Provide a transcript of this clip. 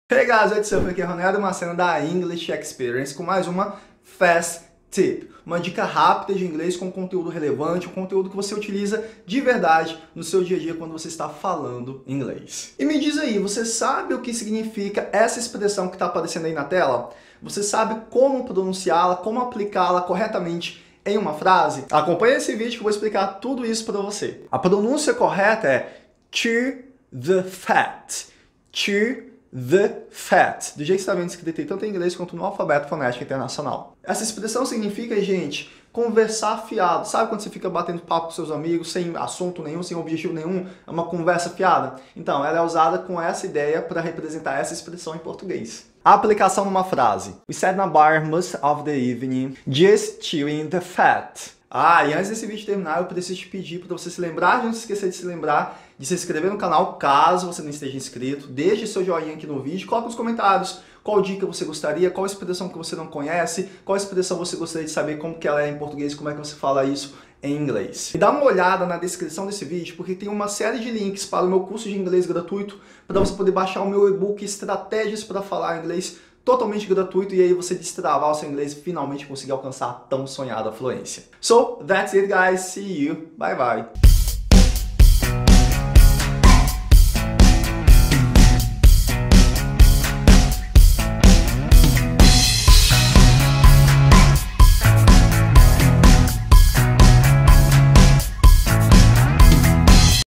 Hey guys, what's up? Aqui é Ronaldo Macena da English Experience com mais uma Fast Tip. Uma dica rápida de inglês com conteúdo relevante, um conteúdo que você utiliza de verdade no seu dia a dia quando você está falando inglês. E me diz aí, você sabe o que significa essa expressão que está aparecendo aí na tela? Você sabe como pronunciá-la, como aplicá-la corretamente em uma frase? Acompanhe esse vídeo que eu vou explicar tudo isso para você. A pronúncia correta é to the fat. To the fat, do jeito que está vendo escrito aí, tanto em inglês quanto no alfabeto fonético internacional. Essa expressão significa, gente, conversar fiado. Sabe quando você fica batendo papo com seus amigos, sem assunto nenhum, sem objetivo nenhum, é uma conversa fiada? Então, ela é usada com essa ideia para representar essa expressão em português. A aplicação numa frase. We sat in a bar most of the evening, just chewing the fat. E antes desse vídeo terminar, eu preciso te pedir para você se lembrar, não se esquecer de se lembrar de se inscrever no canal, caso você não esteja inscrito. Deixe seu joinha aqui no vídeo, coloque nos comentários qual dica você gostaria, qual expressão que você não conhece, qual expressão você gostaria de saber como que ela é em português, como é que você fala isso em inglês. E dá uma olhada na descrição desse vídeo, porque tem uma série de links para o meu curso de inglês gratuito, para você poder baixar o meu e-book Estratégias para Falar Inglês, totalmente gratuito, e aí você destravar o seu inglês e finalmente conseguir alcançar a tão sonhada fluência. So, that's it guys, see you, bye bye!